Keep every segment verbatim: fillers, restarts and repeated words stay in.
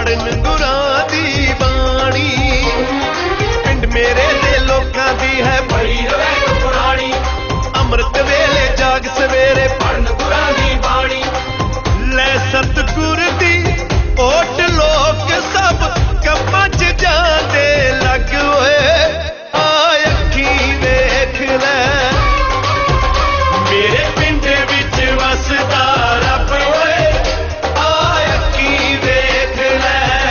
पढ़न गुरां दी बाणी पिंड मेरे दे लोकां दी है बड़ी रवैत पुरानी अमृत वेले जाग सवेरे पढ़न गुरां दी बाणी लै सतगुर दी ओट लोक सब कम्मां च जांदे लग होए आ अखीं वेख लै मेरे पिंड विच वसदा रब होए आ अखीं वेख लै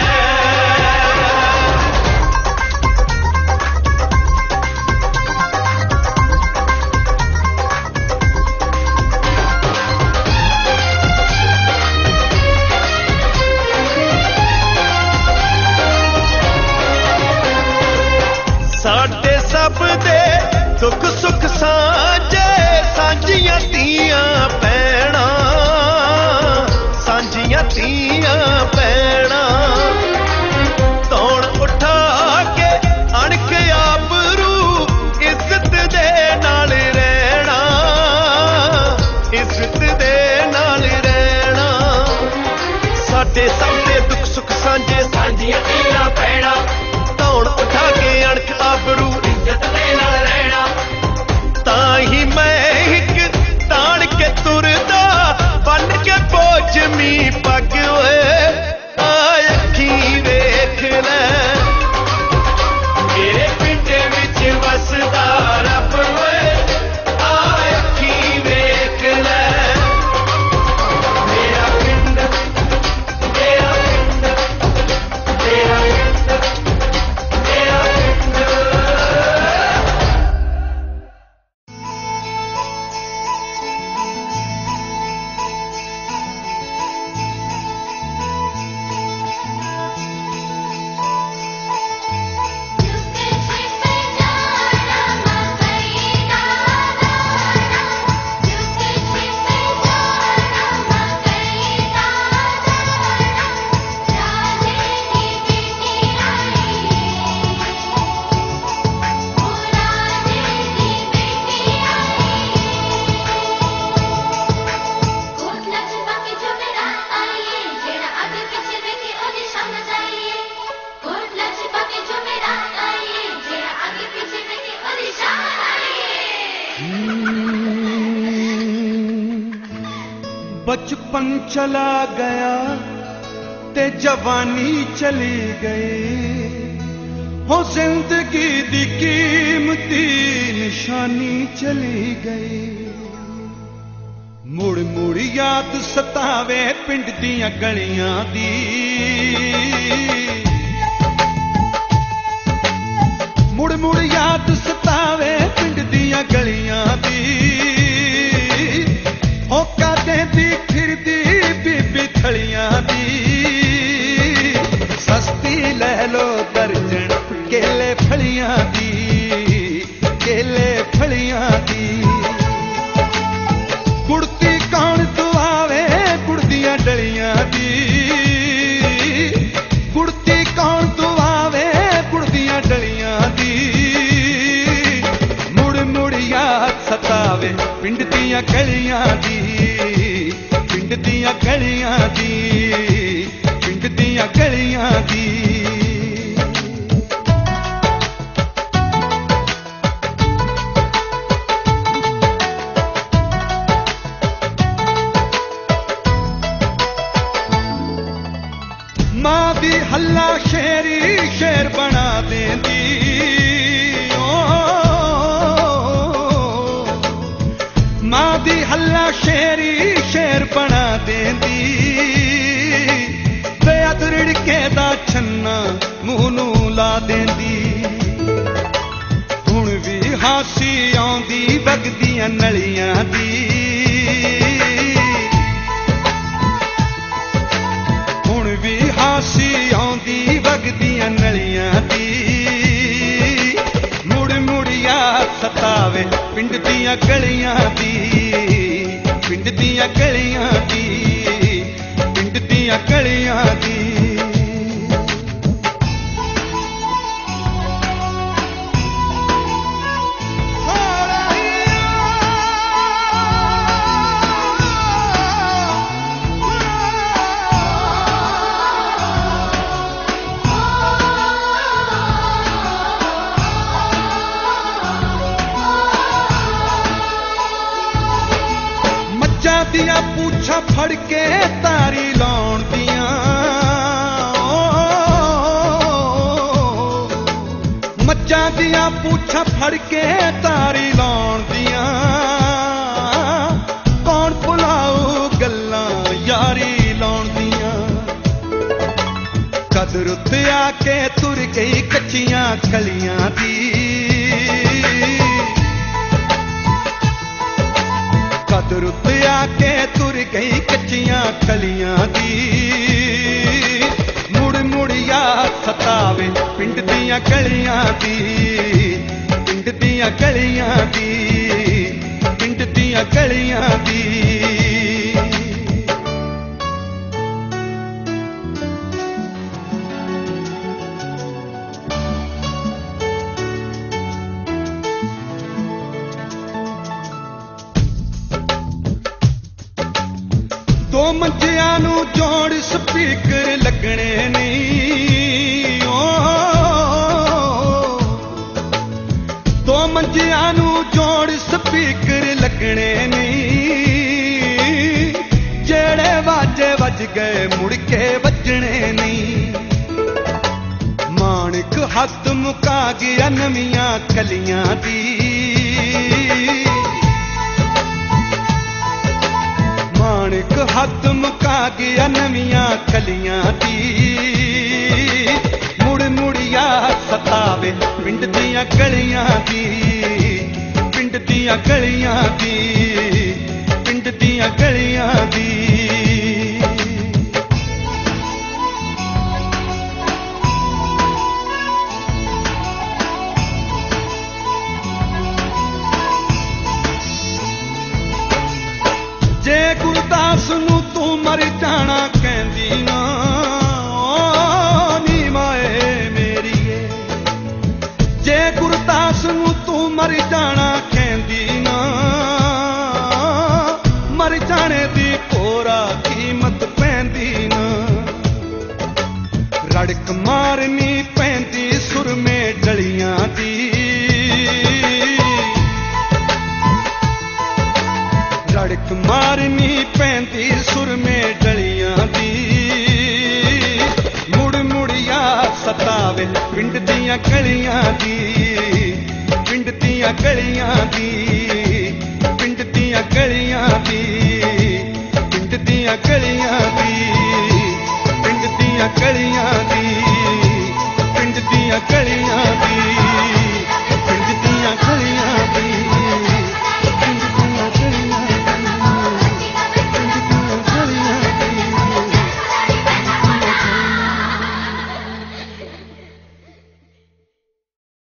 साडे सब दे दुख सुख सांझे सांझियां धीआं भैणां सांझियां धीआं भैणां तौण उठा के अणख आबरू इज्जत दे नाल रहना इज्जत दे नाल रहना साडे सब दे दुख सुख सांझे सांझियां धीआं भैणां तौण उठा के अणख आबरू इज्जत दे नाल रहना ताही मैं हिक ताण के तुरदा बन के पोचमी पग होए आ अखीं वेख लै मेरे पिंड विच वसदा रब होए आ अखीं वेख लै मेरा पिंड मेरा पिंड मेरा पिंड मेरा पिंड बचपन चला गया ते जवानी चली गई हो जिंदगी दी कीमती निशानी चली गई मुड़ मुड़ याद सतावे पिंड दियां गलियां दी मुड़ मुड़ याद सतावे पिंड दियां गलियां दी हो कादे दी फिरदी बीबी थलियां दी सस्ती लै लो दर्जन केले फलियां दी केले फलियां दी गुड़ती कौन दुआवे गुड़ दियां डलियां दी गुड़ती कौन दुआवे गुड़ दियां डलियां दी मुड़ मुड़ याद सतावे पिंड दियां गलियां दी पिंड दियां गलियां दी पिंड दियां गलियां दी मां दी हल्ला शेरी शेर बना देंदी मां दी हल्ला शेरी शेर बना देंदी बेअद रिड़के दा छन्ना मूंह नूं ला देंदी हुण भी हासी आउंदी वगदियां नलियां दी हुण भी हासी आउंदी वगदियां नलियां दी मुड़ मुड़ याद सतावे पिंड दियां गलियां दी पिंड दियां गलियां दी पिंड दियां गलियां दी ਫੜ ਕੇ ਤਾਰੀ ਲਾਉਣ ਦੀਆਂ, ਮੱਝਾਂ ਦੀਆਂ ਪੂਛਾਂ ਫੜ ਕੇ ਤਾਰੀ ਲਾਉਣ ਦੀਆਂ, ਕੌਣ ਭੁਲਾਊ ਗੱਲਾਂ ਯਾਰੀ ਲਾਉਣ ਦੀਆਂ। ਕਦਰ ਉੱਤੇ ਆ ਕੇ ਤੁਰ ਗਈ ਕੱਚੀਆਂ ਕਲੀਆਂ ਦੀ, ਕਦਰ ਉੱਤੇ ਆ ਕੇ ਤੁਰ ਗਈ ਕੱਚੀਆਂ ਕਲੀਆਂ ਦੀ। ਮੁੜ ਮੁੜ ਯਾਦ ਸਤਾਵੇ ਪਿੰਡ ਦੀਆਂ ਗਲੀਆਂ ਦੀ, ਪਿੰਡ ਦੀਆਂ ਗਲੀਆਂ ਦੀ, ਪਿੰਡ ਦੀਆਂ ਗਲੀਆਂ ਦੀ। ਦੋ ਮੰਜਿਆਂ ਨੂੰ ਜੋੜ ਸਪੀਕਰ ਲੱਗਣੇ ਨਹੀਂ, ਓ ਦੋ ਮੰਜਿਆਂ ਨੂੰ ਜੋੜ ਸਪੀਕਰ ਲੱਗਣੇ ਨਹੀਂ, ਜਿਹੜੇ ਵਾਜੇ ਵੱਜ ਗਏ ਮੁੜ ਕੇ ਵੱਜਣੇ ਨਹੀਂ। ਮਾਣਕ ਹੱਥ ਮੁਕਾ ਗਿਆ ਨਵੀਆਂ ਕਲੀਆਂ ਦੀ, ਮਾਣਕ ਹੱਥ ਮੁਕਾ ਗਿਆ ਨਵੀਆਂ ਕਲੀਆਂ ਦੀ। ਮੁੜ ਮੁੜ ਯਾਦ ਸਤਾਵੇ ਪਿੰਡ ਦੀਆਂ ਗਲੀਆਂ ਦੀ, ਪਿੰਡ ਦੀਆਂ ਗਲੀਆਂ ਦੀ, ਪਿੰਡ ਦੀਆਂ ਗਲੀਆਂ ਦੀ। ਜੇ ਗੁਰਦਾਸ ਨੂੰ ਤੂੰ ਮਰ ਜਾਣਾ ਕਹਿੰਦੀ ਨਾ, ਓ ਨੀ ਮਾਏ ਮੇਰੀਏ, ਜੇ ਗੁਰਦਾਸ ਨੂੰ ਤੂੰ ਮਰ ਜਾਣਾ ਕਹਿੰਦੀ ਨਾ, ਮਰ ਜਾਣੇ ਦੀ ਭੋਰਾ ਕੀਮਤ ਪੈਂਦੀ ਨਾ। ਰੜਕ ਮਾਰਨੀ ਪੈਂਦੀ ਸੁਰਮੇ ਡਲੀਆਂ ਦੀ, ਰੜਕ ਮਾਰਨੀ ਪੈਂਦੀ ਸੁਰਮੇ ਡਲੀਆਂ ਦੀ। ਮੁੜ ਮੁੜ ਯਾਦ ਸਤਾਵੇ ਪਿੰਡ ਦੀਆਂ ਗਲੀਆਂ ਦੀ, ਪਿੰਡ ਦੀਆਂ ਗਲੀਆਂ ਦੀ, ਪਿੰਡ ਦੀਆਂ ਗਲੀਆਂ ਦੀ, ਪਿੰਡ ਦੀਆਂ ਗਲੀਆਂ